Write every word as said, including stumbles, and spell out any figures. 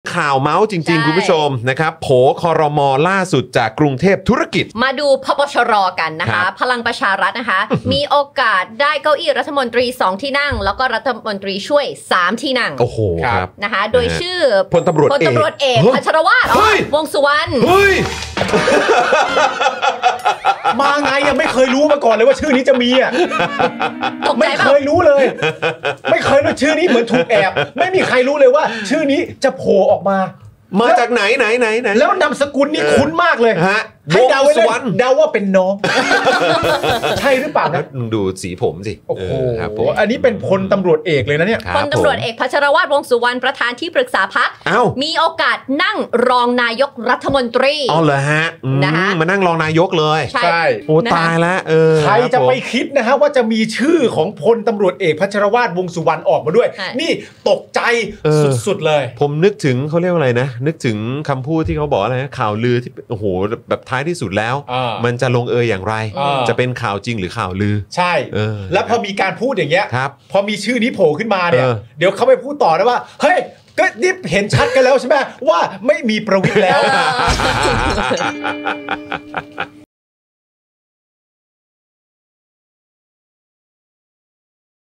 ข่าวเมาส์จริงๆคุณผู้ชมนะครับโผครม.ล่าสุดจากกรุงเทพธุรกิจมาดูพปชรกันนะคะพลังประชารัฐนะคะ มีโอกาสได้เก้าอี้รัฐมนตรีสองที่นั่งแล้วก็รัฐมนตรีช่วยสามที่นั่งโอ้โหครับนะคะโดยชื่อพลตำรวจเอกพลตำรวจเอกพัชรวาทวงษ์สุวรรณเฮ้ยมาไงยังไม่เคยรู้มาก่อนเลยว่าชื่อนี้จะมีอ่ะไม่เคยรู้เลยไม่เคยรู้ชื่อนี้เหมือนถูกแอบไม่มีใครรู้เลยว่าชื่อนี้จะโผล่ออกมามาจากไหนไหนไหนไหนแล้วนามสกุลนี่คุ้นมากเลยฮะให้เดาไว้เลยเดาว่าเป็นน้องใช่หรือเปล่านะดูสีผมสิโอ้โหอันนี้เป็นพลตำรวจเอกเลยนะเนี่ยพลตำรวจเอกพัชรวาทวงษ์สุวรรณประธานที่ปรึกษาพรรคมีโอกาสนั่งรองนายกรัฐมนตรีอ๋อเหรอฮะนะคะมานั่งรองนายกเลยใช่โอ้ตายแล้วเออใครจะไปคิดนะฮะว่าจะมีชื่อของพลตำรวจเอกพัชรวาทวงษ์สุวรรณออกมาด้วยนี่ตกใจสุดๆเลยผมนึกถึงเขาเรียกว่าอะไรนะนึกถึงคำพูดที่เขาบอกอะไรนะข่าวลือที่โอ้โหแบบท้ายที่สุดแล้วมันจะลงเอยอย่างไรจะเป็นข่าวจริงหรือข่าวลือใช่แล้วพอมีการพูดอย่างเงี้ยพอมีชื่อนี้โผล่ขึ้นมาเนี่ยเดี๋ยวเขาไปพูดต่อนะว่าเฮ้ยก็นี่เห็นชัดกันแล้วใช่ไหมว่าไม่มีประวิตรแล้ว